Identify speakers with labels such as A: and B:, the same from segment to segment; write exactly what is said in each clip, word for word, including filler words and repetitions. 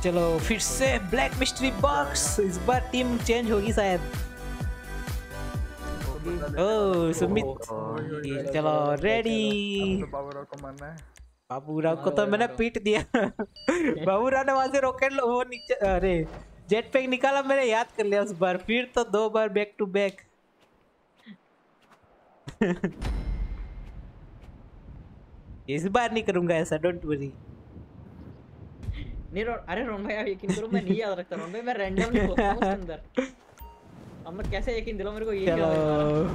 A: चलो फिर से ब्लैक मिस्ट्री बॉक्स। इस बार टीम चेंज होगी शायद। ओह सुमित, चलो रेडी।
B: बाबूराव को मारना है।
A: बाबूराव को तो मैंने पीट दिया। बाबूराव ने वहां से रॉकेट वो नीचे, अरे जेट पैक निकाला, मैंने याद कर लिया उस बार। फिर तो दो बार बैक टू बैक। इस बार नहीं करूंगा ऐसा, डोंट वरी।
C: नहीं रो, अरे रोन भाई आप यकीन करो मैं नहीं याद रखता रोन भाई, मैं रैंडमली खोलता हूं उसके अंदर। अब मैं कैसे यकीन दिलाऊं मेरे को ये क्या है।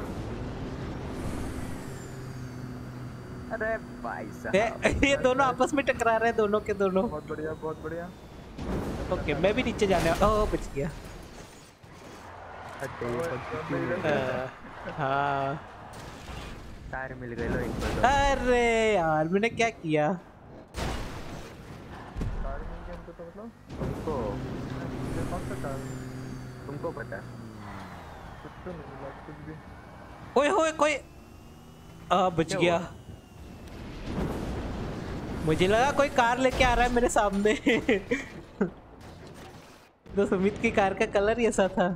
B: अरे भाई साहब
A: ये दोनों आपस में टकरा रहे हैं, दोनों के दोनों।
B: बहुत बढ़िया बहुत बढ़िया।
A: ओके मैं भी नीचे जाने, ओह बच गया। हाँ
B: टायर मिल गए लो इनको।
A: अरे यार मैंने क्या किया।
B: टायर मिल गया इनको तो मतलब तुमको ये कौन सा टायर तुमको पता है? कुछ तो नहीं मिला कुछ भी।
A: ओए होए कोई आ बच गया। मुझे लगा कोई कार लेके आ रहा है मेरे सामने। तो सुमित की कार का कलर ही ऐसा था।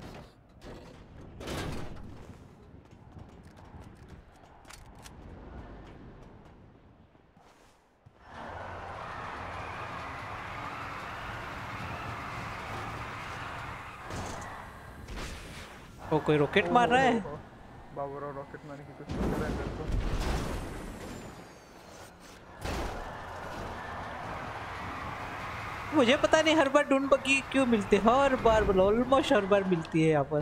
A: वो कोई रॉकेट मार रहा है।
B: बाबूराव रॉकेट मारने की कोशिश कर रहा है मेरे को।
A: मुझे पता नहीं हर बार ढूंढ बगी क्यों मिलते हैं, हर बार बोलो ऑलमोस्ट हर बार मिलती है यहाँ पर।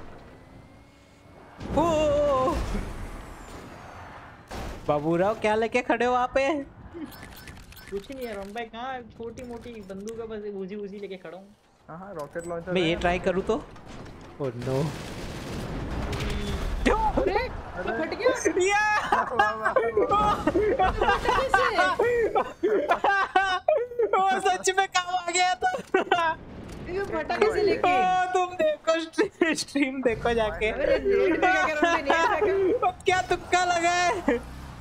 A: ओ बाबूराव क्या लेके खड़े हो वहाँ पे?
C: कुछ नहीं है रोन भाई, कहाँ छोटी मोटी बंदूक है बस, उजी उजी लेके खड़ा हूँ।
B: हाँ हाँ रॉकेट लॉन्चर।
A: मैं ये ट्राई करूँ तो? ओह नो
C: अरे फट गया।
A: वो सच में काम आ गया था।
C: ये फटा कैसे लेके?
A: तुम देखो स्ट्रीम, स्ट्रीम देखो जाके। क्या तुक्का लगा है।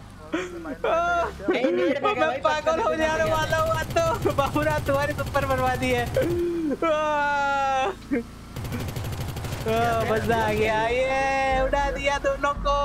A: मैं पागल हो जाने वाला हुआ तो बाबूराव तुम्हारी ऊपर बर्बादी है। मजा आ गया, ये उड़ा दिया दोनों को।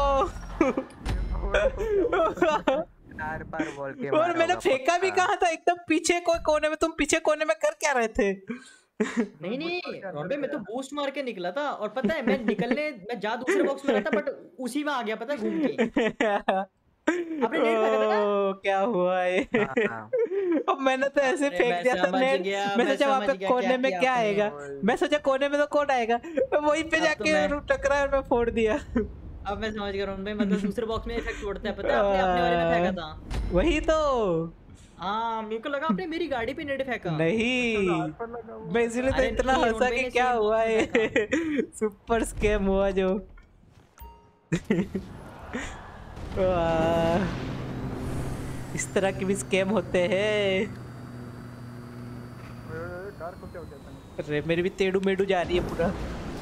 B: तार पर बोल के
A: और मैंने फेंका भी कहाँ था, एकदम पीछे कोई कोने में। तुम पीछे कोने में कर क्या रहे थे?
C: नहीं नहीं रोबे मैं तो बूस्ट मार के निकला था, और पता है मैं निकलने मैं जा दूसरे बॉक्स में रहा था, बट उसी में आ गया पता है घूम के। आपने नेट फेंका था ना?
A: क्या हुआ ये? अब मैंने तो ऐसे फेंक दिया था नेट। मैं सोचा वहाँ पे कोने में क्या आएगा, मैं सोचा कोने में तो कौन आएगा, वहीं पे जाके टकरा और मैं फोड़ दिया।
C: अब मैं समझ गया रोन भाई, मतलब दूसरे बॉक्स में इफेक्ट पड़ता है पता है, आपने अपने वाले में फेंका था।
A: वही तो।
C: हाँ मेरे को लगा आपने मेरी गाड़ी पे नेट फेंका।
A: नहीं मैं इसीलिए तो इतना हंसा कि क्या हुआ ये। सुपर स्कैम हुआ जो। इस तरह के भी स्कैम होते हैं।
B: कार को क्या हो गया?
A: अरे मेरी भी टेढ़ू मेढ़ू जा रही है पूरा।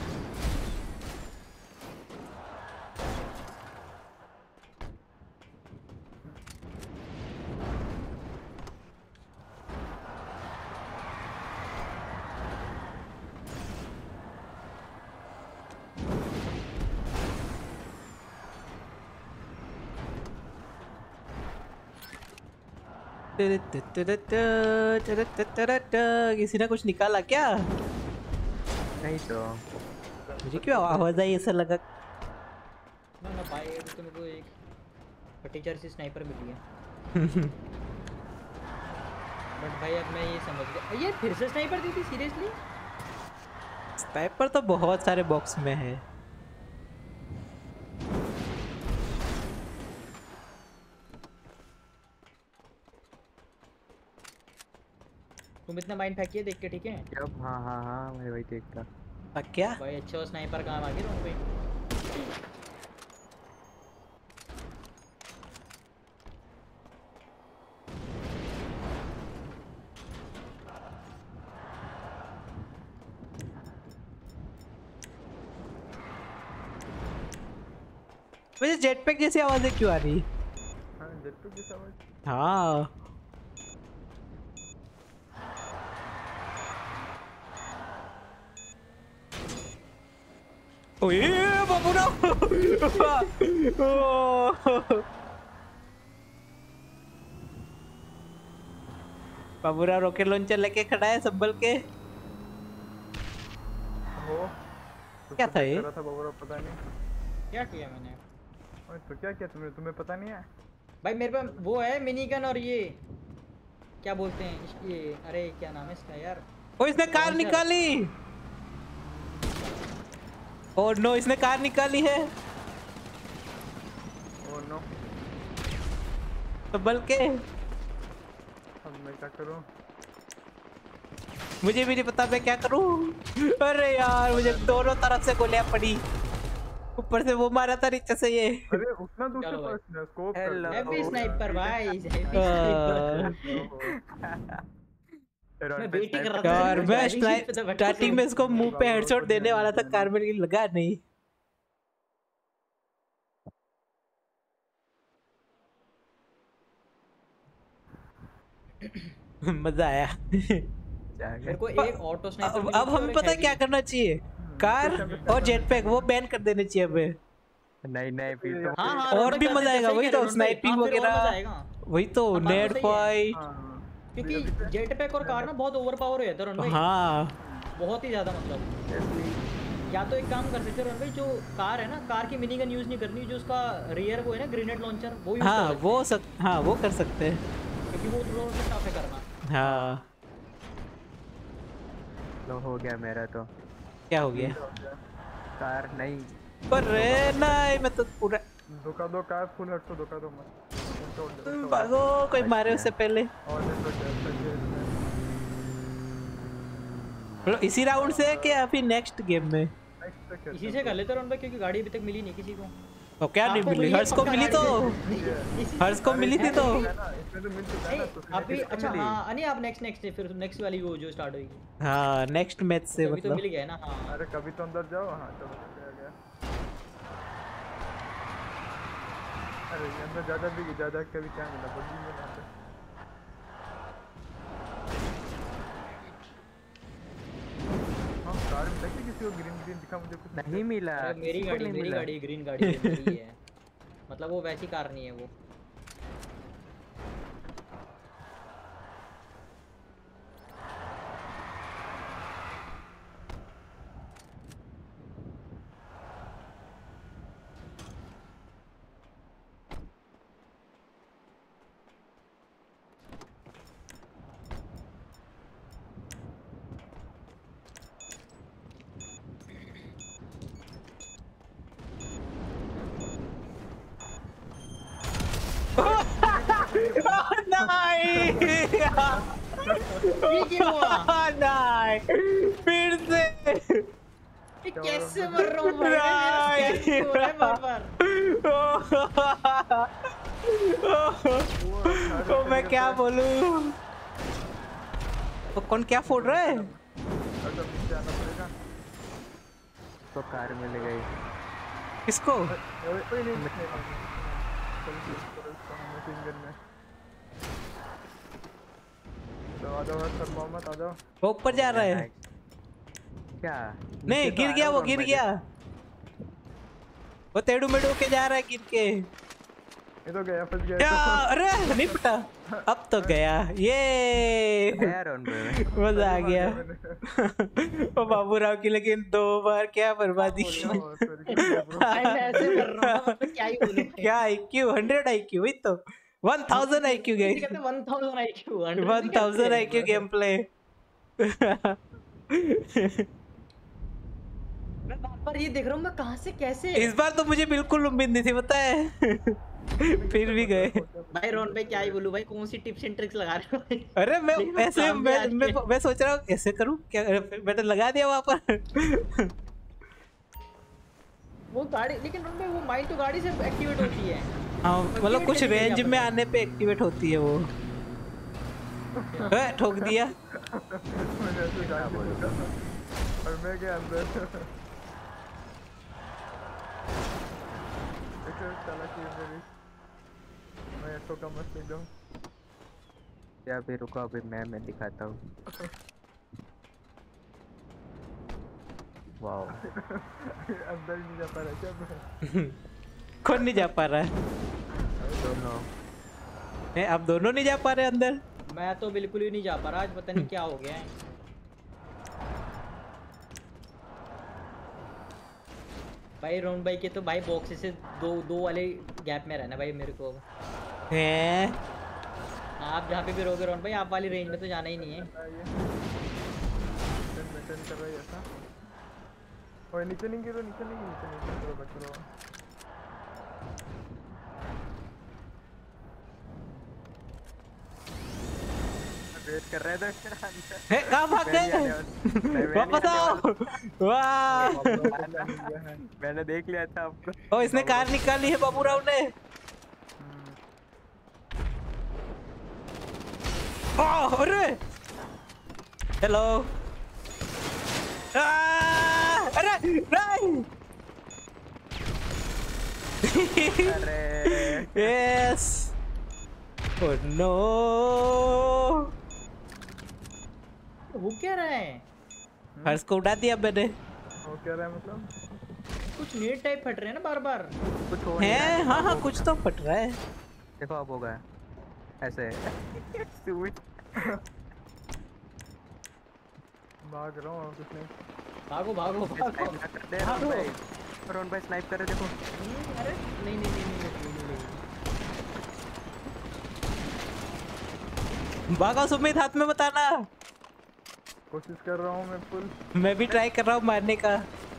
A: किसी ने कुछ निकाला क्या?
B: नहीं तो
A: मुझे क्यों आवाज आई ऐसा लगा।
C: ना ना भाई ये तो मेरे को एक पर्टिकुलर सी स्नाइपर मिली है। बट भाई अब मैं ये समझ गया, ये फिर से स्नाइपर दी थी सीरियसली?
A: स्नाइपर तो बहुत सारे बॉक्स में है।
C: तुम इतना माइंड फेंकिए देख के, ठीक है?
B: अब हाँ हाँ हाँ मैं वही देखता।
A: आ, क्या
C: भाई अच्छा स्नाइपर काम आ गया भाई।
A: मुझे जेटपैक जैसी आवाजें क्यों आ रही?
B: हाँ जेटपैक जैसी आवाज।
A: हाँ ओए बाबूराव बाबूराव रॉकेट लॉन्चर लेके खड़ा है संभल के।
B: हो
A: क्या था ये?
B: था बाबूराव पता नहीं
C: क्या किया मैंने।
B: ओए तो क्या किया तुमने? तुम्हें पता नहीं है
C: भाई मेरे पास वो है मिनी गन और ये क्या बोलते हैं ये, अरे क्या नाम है इसका यार।
A: ओ इसने कार निकाली। ओह नो इसने कार निकाली है।
B: ओह नो
A: संभल के।
B: अब मैं क्या करूं?
A: मुझे भी नहीं पता मैं क्या करूं। अरे यार मुझे दोनों तरफ से गोलियां पड़ी। ऊपर से वो मारा था नीचे से ये।
B: अरे उतना दूर से पहुंचना स्कोप कर लो।
C: हैप्पी स्नाइपर भाई हैप्पी स्नाइपर। मैं वेटिंग कर रहा था
A: यार मैं स्टार्टिंग में इसको मुंह पे हेडशॉट देने वाला था, कार्बन की लगा नहीं। मजा आया।
C: मेरे को एक ऑटो स्नाइपर।
A: अब, अब हमें पता है क्या करना चाहिए, कार और जेटपैक वो बैन कर देने चाहिए हमें।
D: नहीं नहीं फिर तो
C: हाँ, हाँ,
A: और भी मजा आएगा। वही तो स्नाइपिंग वगैरह, वही तो नेट फाइट।
C: क्योंकि जेटपैक और कार ना बहुत ओवरपावर हो जाता है रन भाई।
A: हाँ
C: बहुत ही ज्यादा मतलब। या तो एक काम कर सकते हो रन भाई, जो कार है ना, कार की मिनी गन यूज नहीं करनी, जो उसका रियर वो है ना ग्रेनेड लॉन्चर वो यूज
A: हाँ वो सक हाँ वो कर सकते हैं
C: क्योंकि वो रोड पे टफ है करना।
A: हाँ
D: लो हो गया मेरा तो।
A: क्या हो गया?
D: कार नहीं
A: पर नहीं मैं तो पूरा
B: धोखा दो कार फुल हट तो धोखा दो मत।
A: भागो कोई मारे उससे पहले। इसी राउंड से कि या फिर नेक्स्ट गेम में?
C: इसी से कर लेते रन भाई, क्योंकि गाड़ी अभी तक मिली नहीं किसी को।
A: तो क्या नहीं मिली? हर्ष को मिली तो हर्ष को मिली थी तो
C: अभी। अच्छा हाँ नहीं आप नेक्स्ट नेक्स्ट फिर नेक्स्ट वाली वो जो स्टार्ट होगी।
A: हाँ नेक्स्ट मैच से
C: मतलब
A: मतलब
C: तो मिल गया ना। हाँ
B: अरे कभी तो अंदर जाओ। हाँ चलो गया गया। अरे अंदर ज्यादा भी ज्यादा कभी क्या मिला बग्गी में ना। हाँ कार में देखिए किसी को ग्रीन ग्रीन दिखा मुझे कुछ
D: नहीं मिला।
C: मेरी गाड़ी मेरी गाड़ी ग्रीन गाड़ी मेरी है। मतलब वो वैसी कार नहीं है वो।
A: नहीं फिर से
C: कैसे मर रहा हूँ भाई? कैसे हो रहा है बार-बार?
A: तो मैं क्या बोलूं? तो कौन क्या फोड़ रहा है?
D: तो कार मिल गई
A: किसको? वो ऊपर जा रहा है
D: क्या?
A: नहीं गिर गया वो गिर गया वो टेढ़ू मेढ़ू के जा रहा है गिर के।
B: ये तो गया फंस गया।
A: अरे नहीं पता अब तो गया ये मजा आ गया। वो बाबूराव की लेकिन दो बार क्या बर्बादी की। क्या आईक्यू हंड्रेड आईक्यू वही तो वन थाउजेंड आईक्यू गए
C: one thousand IQ
A: one thousand IQ game play.
C: मैं बार बार ये देख रहा हूँ मैं कहाँ से कैसे।
A: इस बार तो मुझे बिल्कुल उम्मीद नहीं थी पता है। फिर भी गए
C: भाई रोन भाई क्या ही बोलूं भाई, कौन सी टिप्स एंड ट्रिक्स लगा रहे हो भाई?
A: अरे मैं ऐसे मैं मैं, मैं सोच रहा हूँ ऐसे करूँ क्या, मैं तो लगा दिया वहाँ पर।
C: वो गाड़ी लेकिन रोन भाई वो माइंड तो गाड़ी से एक्टिवेट होती है।
A: हाँ मतलब कुछ रेंज में आने पे एक्टिवेट होती है वो। ठोक दिया
B: और मैं गया अंदर। मैं तो कम मस्त एकदम।
D: क्या अभी रुको अभी मैं मैं दिखाता हूँ। वाओ
B: अंदर नहीं जा पा रहा क्या मैं?
A: कौन नहीं जा पा रहा है?
D: दोनों।
A: ए, आप दोनों नहीं जा पा रहे अंदर?
C: मैं तो बिल्कुल ही नहीं जा पा रहा, आज पता नहीं क्या हो गया है। भाई रोहन भाई के तो भाई बॉक्स से दो दो वाले गैप में रहना भाई मेरे को।
A: हैं?
C: आप जहाँ पे भी रहोगे रोहन भाई, आप वाली रेंज में तो जाना ही नहीं है।
B: मेंटेन कर रहा है ऐसा। ओए नीचे नहीं गिरो, नीचे नहीं नीचे नहीं गिरो, बच लो। वेट कर रहे थे
A: है कहाँ भाग गए? वापस आओ। वाह
D: मैंने देख लिया था आपको।
A: ओ इसने कार निकाली है बाबूराव ने। ओह अरे हेलो। अरे नहीं।
D: अरे
A: यस। Oh no.
C: वो क्या रहा है?
A: हर्ष को उड़ा दिया मैंने।
B: वो क्या रहा है मतलब?
C: कुछ नेट टाइप फट रहे हैं ना बार बार।
D: कुछ हो
A: है हाँ हाँ कुछ तो फट रहा है।
D: देखो अब हो गया ऐसे।
B: भाग रहा हूँ कुछ नहीं।
C: भागो भागो भागो।
D: दे रहा हूँ भाई। रोहन भाई स्नाइप कर रहे देखो।
C: अरे नहीं नहीं नहीं नहीं नहीं।
A: भागो सुमित हाथ में बताना।
B: कोशिश कर रहा हूँ मैं फुल।
A: मैं भी ट्राई कर रहा हूँ मारने का।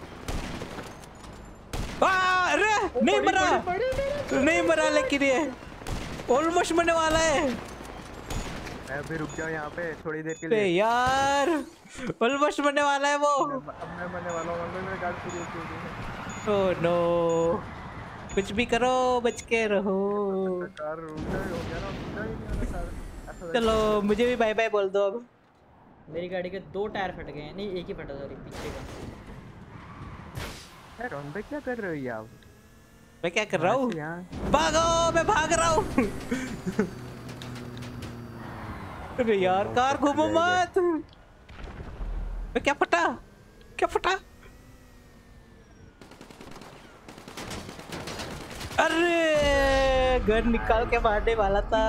A: अरे नहीं मरा नहीं मरा लेकिन ये ऑलमोस्ट मरने वाला है।
D: मैं अभी रुक जाओ यहाँ पे थोड़ी देर के
A: लिए यार। ऑलमोस्ट मरने वाला है वो।
B: अब मैं मरने वाला हूँ। मेरे गाड़ी पूरी हो गई है।
A: ओह नो कुछ भी करो बच के रहो।
B: कार उल्टा ही हो गया ना, उल्टा ही नहीं होना कार।
A: चलो मुझे भी बाय बाय बोल दो अब।
C: मेरी गाड़ी के दो टायर फट गए हैं। नहीं एक ही फटा सॉरी पीछे का।
D: रोहन भाई क्या कर रहे हो ये आप?
A: मैं क्या कर रहा हूँ? भागो मैं भाग रहा हूँ। अरे यार कार घूमो मत। मैं क्या फटा क्या फटा? अरे गन निकाल के मारने वाला था।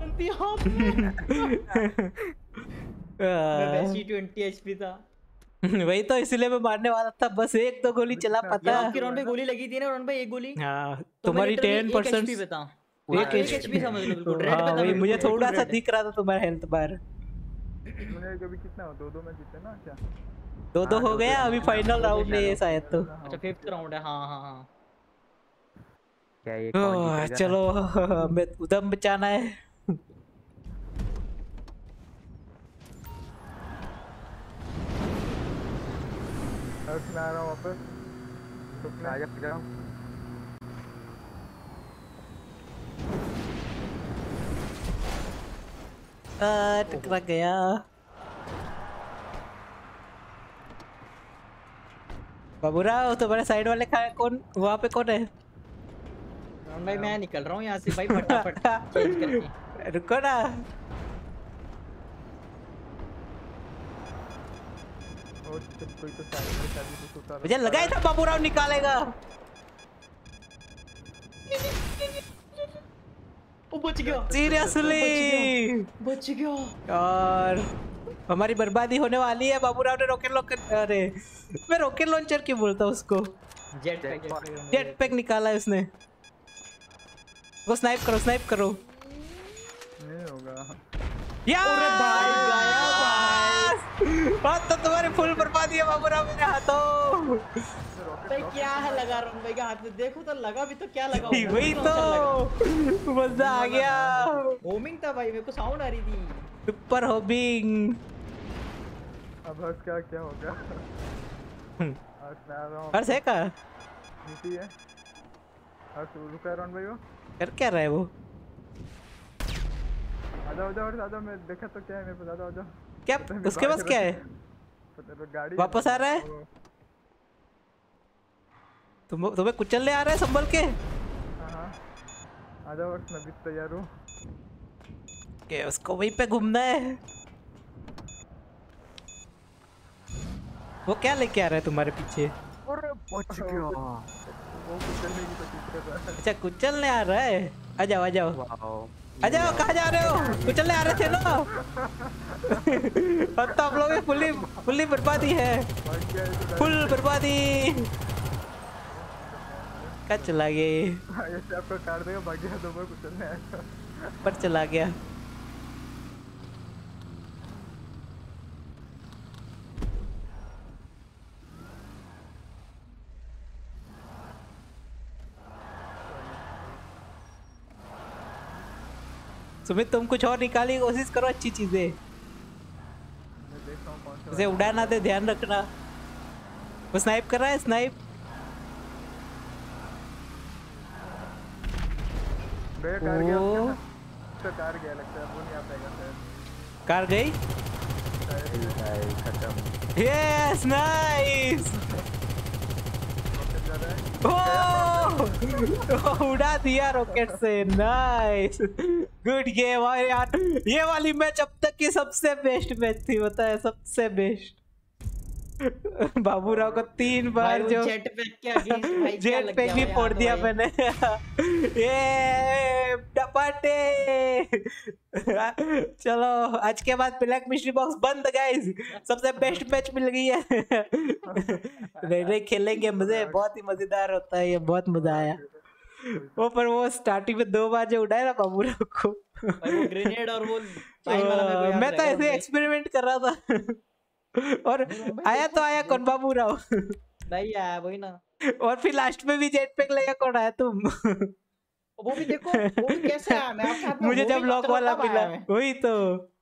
C: वैसे ट्वेंटी एचपी था।
A: वही तो इसलिए मैं मारने वाला था, बस एक दो गोली चला पाता।
C: आपकी राउंड पे गोली लगी थी ना राउंड पे एक गोली।
A: हाँ तुम्हारी टेन परसेंट
C: एक एचपी समझ लो बिल्कुल रेड पे था।
A: वही मुझे थोड़ा सा दिख रहा था तुम्हारा हेल्थ बार।
B: मैंने कभी कितना हो दो दो में जीते ना क्या?
A: दो दो हो गया अभी फाइनल राउंड है ये शायद तो।
C: अच्छा फिफ्थ राउंड है। हाँ हाँ हाँ
D: क्या ये कौन जीतेगा?
A: चलो हमें उदम बचाना है।
B: हर्ष मैं आ रहा हूँ वापस। रुकना
D: आ जाओ।
A: आ टकरा गया। बाबूराव तुम्हारे साइड वाले खा कौन वहाँ पे कौन है?
C: भाई मैं निकल रहा हूँ यहाँ से भाई फटाफट चेंज करके।
A: रुको ना।
B: कोई तो शादी
A: मुझे लगा ही था बाबूराव निकालेगा।
C: वो बच गया।
A: सीरियसली
C: बच गया।
A: और हमारी बर्बादी होने वाली है। बाबूराव ने रॉकेट लॉन्चर अरे मैं रॉकेट लॉन्चर क्यों बोलता हूँ उसको?
C: जेट पैक
A: जेट पैक निकाला है उसने। वो स्नाइप करो स्नाइप करो।
B: नहीं होगा
A: यार भाई गया भाई। बात तो तुम्हारी फुल बर्बादी है बाबूराव मेरे हाथों।
C: भाई क्या है लगा रहा भाई के हाथ में देखो तो लगा भी तो क्या लगा होगा।
A: वही तो मजा आ गया।
C: होमिंग था भाई मेरे को साउंड आ रही थी।
A: Super homing.
B: अब हर्ष क्या क्या हो गया? हर्ष मैं आ रहा हूँ।
A: हर्ष है का?
B: नीति है। हर्ष रुका रहा हूँ भाई वो।
A: कर क्या रहा है वो?
B: आजा आजा हर्ष आजा। मैं देखा तो क्या है मेरे पास। आजा आजा।
A: क्या उसके पास क्या है?
B: गाड़ी
A: वापस आ रहा है? तुम तुम्हें कुचलने आ रहा है संभल के।
B: हाँ हाँ आजा हर्ष मैं भी तैयार हूँ।
A: के उसको वहीं पे घूमना है। वो क्या लेके आ रहा है तुम्हारे पीछे?
D: अरे बच गया।
B: वो कुचलने की कोशिश कर रहा है।
A: अच्छा कुचलने आ रहा है। आ जाओ आ जाओ
D: वाओ
A: आ जाओ। कहाँ जा रहे हो? कुचलने आ रहे थे ना। अब तो आप लोगों की फुल्ली फुल्ली बर्बादी है।
B: भाग गया ये तो
A: फुल बर्बादी। क्या चला गया ये?
B: ऐसे आपको काट देगा, भाग गया तो मैं कुचलने आया।
A: पर चला गया। सुमित तुम कुछ और निकालने की कोशिश करो अच्छी चीजें।
B: मैं देख रहा हूँ कौन सा
A: उसे उड़ाना दे, ध्यान रखना। वो स्नाइप कर रहा है, स्नाइप।
B: गया कार गया
A: ओ।
B: क्या? तो कार गया लगता है, वो नहीं आ पाएगा शायद।
A: कार गई।
B: शायद
D: खत्म।
A: Yes nice.
B: रॉकेट जा रहा है।
A: ओह उड़ा दिया रॉकेट से। Nice good game. और यार ये वाली मैच अब तक की सबसे बेस्ट मैच थी, पता है, सबसे बेस्ट। बाबूराव को तीन बार जो
C: जेट पैक के अगेंस्ट भाई क्या
A: जेट
C: लग
A: पैक
C: गया
A: भी
C: भाई,
A: फोड़
C: हाँ
A: दिया
C: भाई।
A: मैंने। ये डपाटे। चलो आज के बाद ब्लैक मिस्ट्री बॉक्स बंद गाइस। सबसे बेस्ट मैच मिल गई है। नहीं नहीं खेलेंगे, मजे बहुत ही मजेदार होता है ये, बहुत मजा आया। वो पर वो स्टार्टिंग में दो बार जो उड़ाया ना बाबूराव को।
C: भाई वो ग्रेनेड और वो चाइन वाला मेरे को याद
A: मैं तो
C: रहेगा
A: ऐसे
C: भाई।
A: एक्सपेरिमेंट कर रहा था। और आया तो आया कौन बाबूराव।
C: नहीं आया वही ना।
A: और फिर लास्ट में भी जेट पैक लेगा कौन आया? तुम।
C: वो भी देखो वो भी कैसे आया, मैं आपके हाथ में
A: मुझे
C: वो
A: जब
C: भी
A: लॉक
C: तब
A: वाला
C: तब आया
A: मिला
C: मैं।
A: वही तो।